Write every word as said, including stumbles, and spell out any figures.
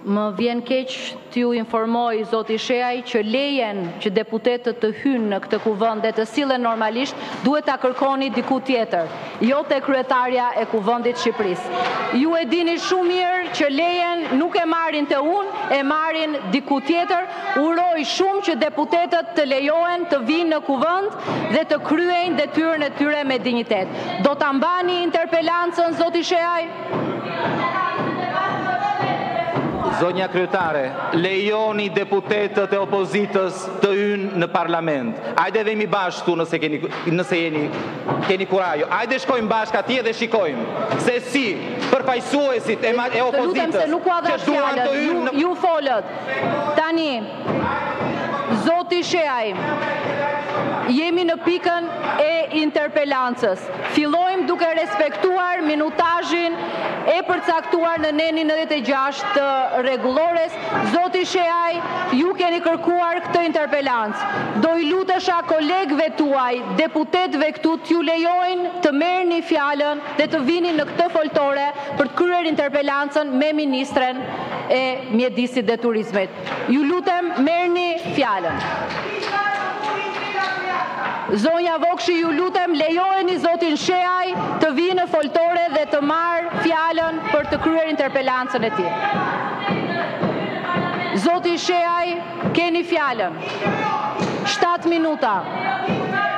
Më vjen keq t'ju informoj, zoti Sheaj, që lejen që deputetët të hynë në këtë kuvend dhe të sillen normalisht, duhet ta kërkoni diku tjetër, jo te kryetarja e kuvendit Shqipërisë. Ju e dini shumë mirë që lejen nuk e marrin te unë, e marrin diku tjetër. Uroj shumë që deputetët të lejohen të vinë në kuvend dhe të kryejnë detyrën e tyre me dinjitet. Do ta mbani interpelancën, zoti Sheaj? Zonja kryetare, lejoni deputetët e opozitës të hynë në parlament. Ajde vemi bashkë nëse keni nëse jeni keni kurajo. Ajde shkojmë bashkë atje dhe shikojmë se si përfaqësuesit e, e opozitës që duan të hynë në... Ju folët. Tani, zoti Sheaj, jemi në pikën e interpelancës. Fillojmë duke respektuar minutazhin e përcaktuar në nenin nëntëdhjetë e gjashtë të rregullores. Zoti Sheaj, ju keni kërkuar këtë interpelancë. Do i lutesha kolegëve tuaj, deputetëve këtu, t'ju lejojnë të merrni fjalën dhe të vini në këtë foltore për të kryer interpelancën me ministren e mjedisit dhe turizmit. Ju lutem, merrni fjalën. Zonja Vokshi, ju lutem, lejojeni zotin Sheaj të vinë në foltore dhe të marrë fjalën për të kryer interpelancën e tij. Zoti Sheaj, keni fjalën. shtatë minuta.